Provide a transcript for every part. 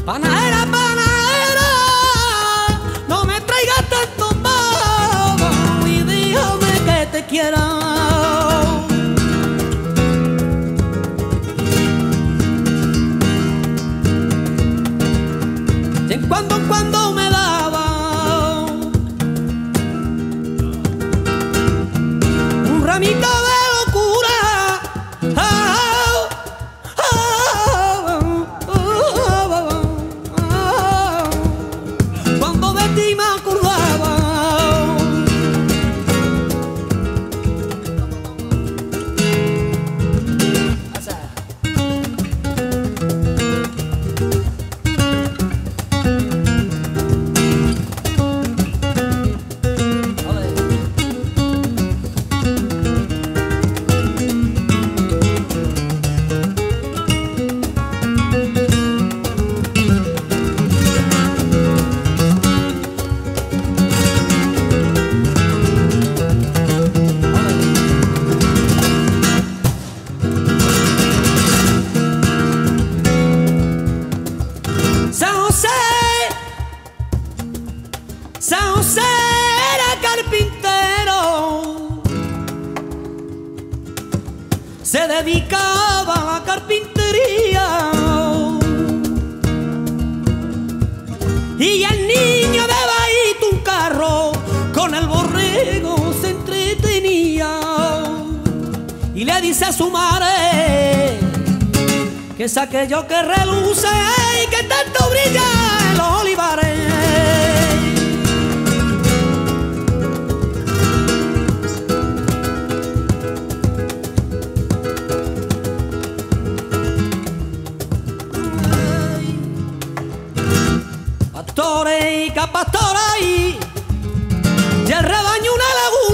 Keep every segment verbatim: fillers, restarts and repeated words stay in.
Panadera, panadera, no me traigas tanto pavo y dígame que te quiera. De en cuando en cuando me daba un ramito de locura. Ah, San José era carpintero, se dedicaba a la carpintería y el niño de bajito un carro con el borrego se entretenía y le dice a su madre que es aquello que reluce y que tanto brilla en los olivares. Pastores y capastores y el rebaño una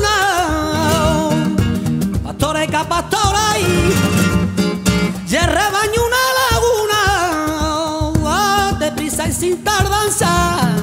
laguna. Pastores y capastores y el rebaño una laguna. Oh, deprisa y sin tardanza